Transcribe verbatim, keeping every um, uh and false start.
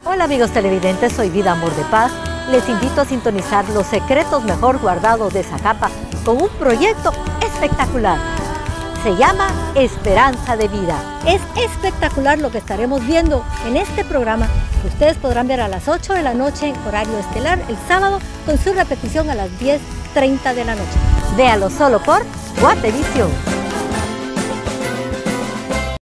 Hola amigos televidentes, soy Vida Amor de Paz. Les invito a sintonizar los secretos mejor guardados de Zacapa con un proyecto espectacular. Se llama Esperanza de Vida. Es espectacular lo que estaremos viendo en este programa que ustedes podrán ver a las ocho de la noche en horario estelar el sábado con su repetición a las diez treinta de la noche. Véalo solo por Guatevisión.